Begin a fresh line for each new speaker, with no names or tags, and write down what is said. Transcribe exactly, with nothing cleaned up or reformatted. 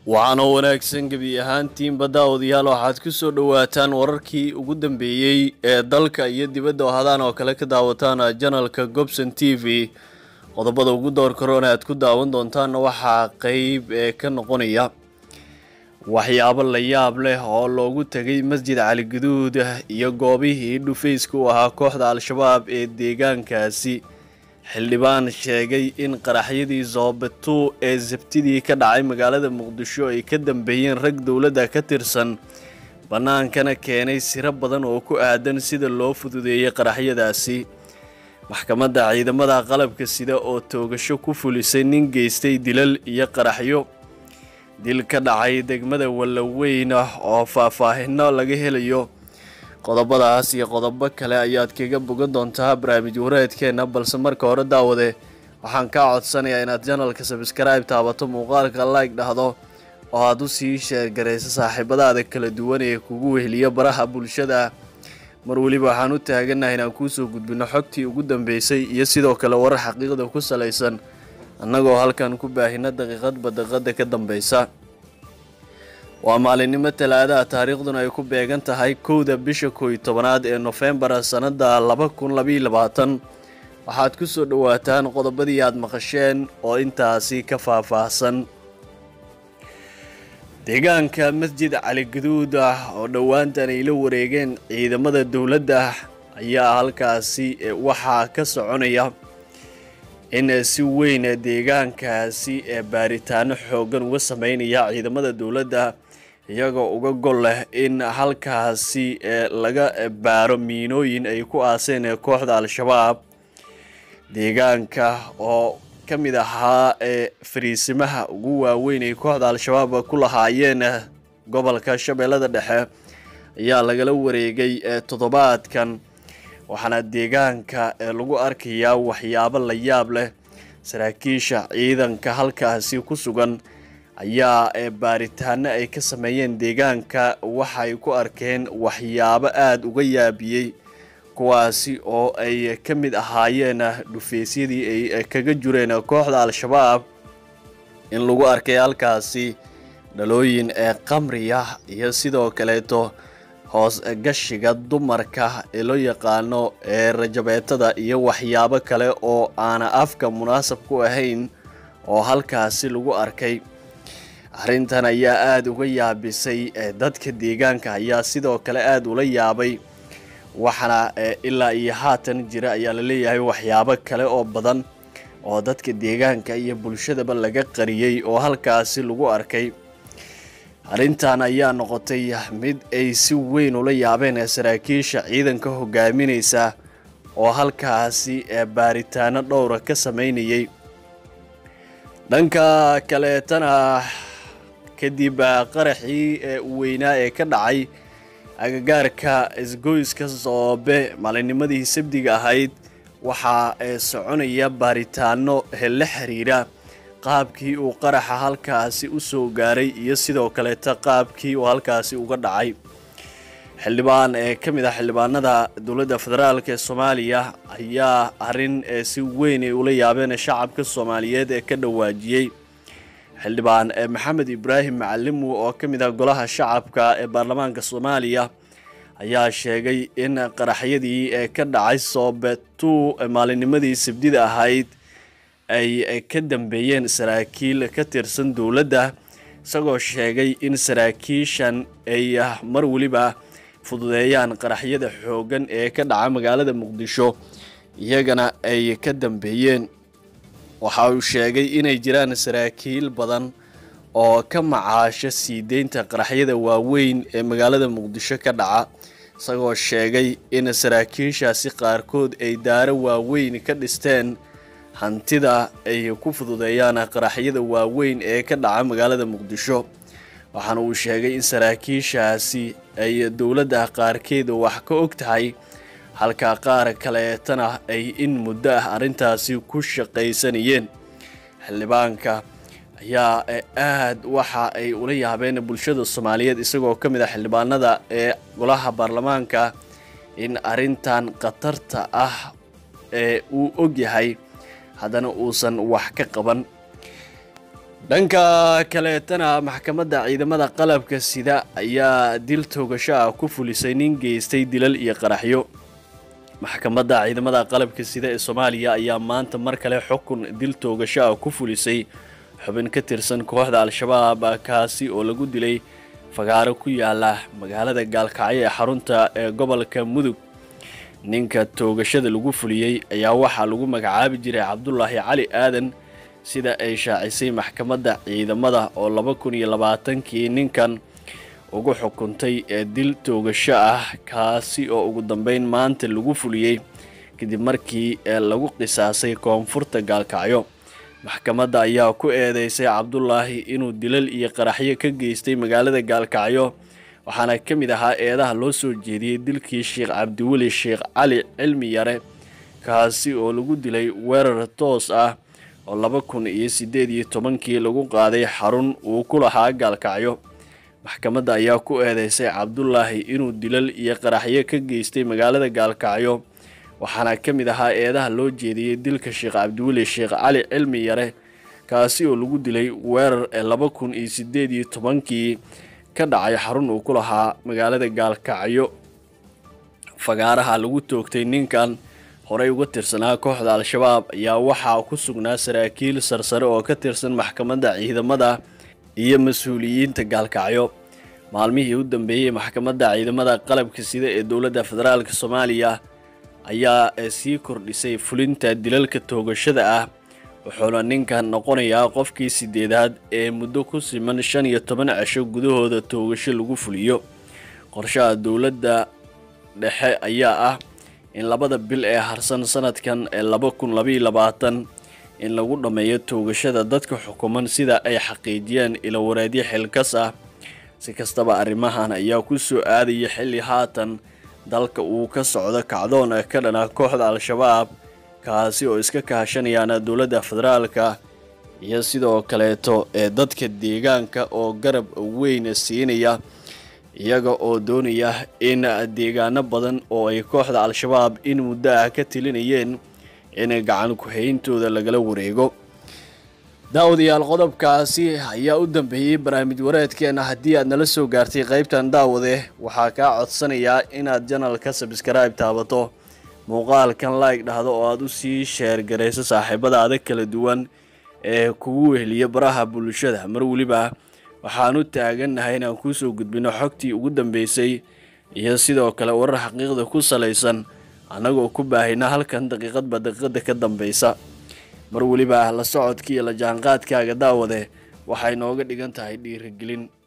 waxaana wanaagsan gabi ahaantiin badaawadayaal waxaad ku soo dhawaataan wararkii ugu dambeeyay ee dalka iyo dibadda hadaan oo kale ka daawataan channelka Gobson T V qodobada ugu door corona aad ku daawan doontaan waxa qayb ee ka noqonaya waxyaabo la yaab leh oo loogu tagay Masjid Cali Gaduud iyo goobihii dhufeysku ahaa kooxda Al-Shabaab ee deegaankaasi xildhibaan sheegay in qaraxyadii Zoobato ee Sabtidii ka dhacay magaalada Muqdisho ay ka dambeeyeen rag dawladda ka tirsan banaankana keenay siro badan oo ku aadan sida loo fududeeyay qaraxyadaasi maxkamadda ciidamada qalabka sida oo toogasho ku fulisay nin geystay dilal iyo qaraxyo dil ka dhacay degmada Walaweyn oo faahfaahinno laga helayo qodobadaas iyo qodobo kale ayaad kaga bogan doontaa barnaamij wareedkeena balse marka hore daawade waxaan ka codsanayaa inaad channelka subscribe taabato muuqaalka like dhahdo oo aad u sii share gareyso saaxiibadaada kala duwan ee kugu weheliya baraha bulshada mar waliba waxaan u taaganahay inaan ku soo gudbino xogtii ugu dambeysay iyo sidoo kale warar xaqiiqada ku saleysan annagoo halkan ku baahina daqiiqad daqiiqada ka dambeysa waa maalinimo talaada taariikhduna ay ku beegan tahay kowda bisha koow iyo tobnaad ee November sanada laba kun laba iyo labaatan waxaad ku soo dhawaataan qodobadii aad maqasheen oo intaasi ka faahfaahsan deegaanka Masjid Cali Gaduud oo dhawaantan ay la wareegeen ciidamada dawladda ayaa halkaasi waxa ka soconaya in si weyn deegaankaasi ee baaritaano xoogan uga sameynaya ciidamada dawladda iyagoo uga gol leh in halkaasi laga baaro miinooyin ay ku aaseen kooxda Al-Shabaab deegaanka oo kamid ahaa ee fariisimaha ugu waaweyn ee kooxda Al-Shabaab ku lahaayeen gobolka Shabeellada Dhexe ayaa laga wareegay toddobaadkan waxaana deegaanka lagu arkayaa waxyaabo la yaab leh saraakiisha ciidanka halkaasi ku sugan ayaa ee baaritaano ay ka sameeyeen deegaanka waxa ay ku arkeen waxyaabo aad uga yaabiyay kuwaasi oo ay kamid ahaayeen dhufeysyadii ay kaga jireen kooxda Al-Shabaab in lagu arkay halkaasi dhalooyin ee qamriya iyo sidoo kale to hoos gashiga dumarka ee loo yaqaano ee rajabeetada iyo waxyaabo kale oo aan afka munaasab ku ahayn oo halkaasi lagu arkay arrintan ayaa aad uga yaabisay dadka deegaanka ayaa sidoo kale aad ula yaabay waxana ilaa iyo haatan jira ayaa la leeyahay waxyaabo kale oo badan oo dadka deegaanka iyo bulshadaba laga qariyay oo halkaasi lagu arkay arrintan ayaa noqotay mid ay si weyn ula yaabeen saraakiisha ciidanka hogaaminaysa oo halkaasi baaritaano dhowr ka sameynayay dhanka kale tana kadib qaraxii weynaa ee ka dhacay agagaarka isgoyska Zoobe maalinimadii Sabtida ahayd waxa ay soconaya baaritaano la xiriira qaabkii uu qaraxa halkaasi u soo gaaray iyo sidoo kale ta qaabkii uu halkaasi uga dhacay xildhibaan ee kamid ah xildhibaanada dawladda federaalka ee Soomaaliya ayaa arrin si weyn ula yaabeen shacabka Soomaaliyeed ee ka dhawaajiyay xildhibaan Maxamed Ibraahim Macalimo oo kamid ah golaha shacabka ee baarlamaanka Soomaaliya ayaa sheegay in qaraxyadii ee ka dhacay Zoobato maalinimadii Sabtida ahayd ay ka dambeeyeen saraakiil ka tirsan dawladda isagoo sheegay in saraakiishan ay mar waliba fududeeyaan qaraxyada xoogan ee ka dhaca magaalada Muqdisho iyagana ay ka dambeeyeen waxa uu sheegay inay jiraan saraakiil badan oo ka macaasha siideynta qaraxyada waaweyn ee magaalada Muqdisho ka dhaca isagoo sheegay in saraakiishaasi qaarkood ay daaro waaweyn ka dhisteen hantida ay ku fududeeyaan qaraxyada waaweyn ee ka dhaca magaalada Muqdisho waxaana uu sheegay in saraakiishaasi ay dawladda qaarkeed wax ka og tahay halka qaar kale tana ay in muddo ah arrintaasi ku shaqaysanayeen xildhibaanka ayaa aad waxa ay ula yaabeen bulshada Soomaaliyeed isagoo kamid ah xildhibaanada ee golaha baarlamaanka in arrintan qatarta ah ee uu og yahay haddana uusan wax ka qaban dhanka kaleetana maxkamadda ciidamada qalabka sida ayaa dil toogasho ah ku fulisay nin geystay dilal iyo qaraxyo. maxkamadda ciidamada qalabka sida ee Soomaaliya ayaa maanta mar kale xukun dil toogasho ah ku fulisay xubin ka tirsan kooxda Al-Shabaab kaasi oo lagu dilay fagaaro ku yaala magaalada Gaalkacyo ee xarunta ee gobolka Mudug. ninka toogashada lagu fuliyay ayaa waxaa lagu magacaabi jiray Cabdullaahi Cali Aadan sida ay shaacisay maxkamadda ciidamada oo laba kun iyo labaatan-kii ninkan ugu xukuntay ee dil toogasho ah kaasi oo ugu dambeyn maanta lagu fuliyay kadib markii lagu qisaasay koonfurta Gaalkacyo. maxkamadda ayaa ku eedeysay Cabdullaahi inuu dilal iyo qaraxyo ka geystay magaalada Gaalkacyo waxaana ka mid ahaa eedaha loo soo jeediyay dilkii Sheekh Cabdiweli Sheekh Cali Cilmi Yare kaasi oo lagu dilay weerar toos ah oo laba kun iyo siddeed iyo toban-kii lagu qaaday xarun uu ku lahaa Gaalkacyo. maxkamadda ayaa ku eedeysay Cabdullaahi inuu dilal iyo qaraxyo ka geystay magaalada Gaalkacyo waxaana ka mid ahaa eedaha loo jeediyay dilka Sheekh Cabdiweli Sheekh Cali Cilmi Yare kaasi oo lagu dilay weerar ee laba kun iyo siddeed iyo toban-kii ka dhacay xarun uu ku lahaa magaalada Gaalkacyo. fagaaraha lagu toogtay ninkan horey uga tirsanaa kooxda Al-Shabaab ayaa waxaa ku sugnaa saraakiil sarsare oo ka tirsan maxkamadda ciidamada iyo mas'uuliyiinta Gaalkacyo. maalmihii u dambeeyay maxkamadda ciidamada qalabka sida ee dowladda federaalka Soomaaliya ayaa sii kordhisay fulinta dilalka toogashada ah wuxuuna ninkan noqonayaa qofkii sideedaad ee muddo ku siman shan iyo toban cisho gudahooda toogasho lagu fuliyo. qorshaha dowladda dhexe ayaa ah in labada bil ee harsan sanadkan ee laba kun laba iyo labaatan in lagu dhameeyo toogashada dadka xukuman sida ay xaqiijiyeen ilo wareedyo xilkas ah. si kastaba arrimahan ayaa ku soo aadaya xilli haatan dalka uu ka socdo kacdoon ka dhana kooxda Al-Shabaab kaasi oo iska kaashanayaan dowladda federaalka iyo sidoo kaleeto ee dadka deegaanka oo garab weyn siinaya iyaga oo doonaya in deegaano badan oo ay kooxda Al-Shabaab in muddo ah ka tilinayeen in gacan ku hayntooda lagala wareego. daawadayaal qodobkaasi ayaa u dambeeyay barnaamij wareedkeena. haddii aad nala soo gaartay qaybtan daawade waxaa kaa codsanayaa inaad channelka subscribe taabato muuqaalkan like dhahdo oo aad u sii share gareyso saaxiibadaada kala duwan ee kugu weheliya baraha bulshada. mar waliba waxaan u taaganahay inaan ku soo gudbino xogtii ugu dambeysay iyo sidoo kale warar xaqiiqda ku saleysan anagoo ku baahina halkan daqiiqadba daqiiqada ka dambeysa. mar waliba la socodkii la jaanqaadkaaga daawade waxay nooga dhigan tahay dhiirigelin.